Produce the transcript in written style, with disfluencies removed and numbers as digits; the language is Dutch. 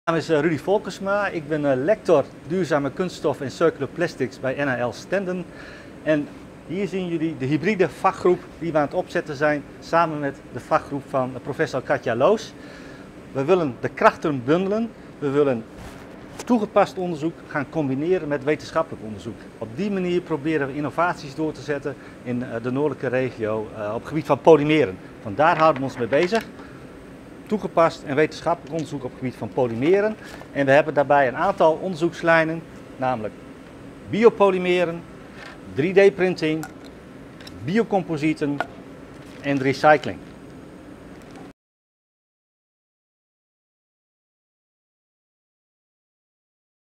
Mijn naam is Rudy Volkersma. Ik ben lector duurzame kunststof en circular plastics bij NAL Stenden. En hier zien jullie de hybride vakgroep die we aan het opzetten zijn samen met de vakgroep van professor Katja Loos. We willen de krachten bundelen. We willen toegepast onderzoek gaan combineren met wetenschappelijk onderzoek. Op die manier proberen we innovaties door te zetten in de noordelijke regio op het gebied van polymeren. Vandaar houden we ons mee bezig. Toegepast en wetenschappelijk onderzoek op het gebied van polymeren. En we hebben daarbij een aantal onderzoekslijnen, namelijk biopolymeren, 3D-printing, biocomposieten en recycling.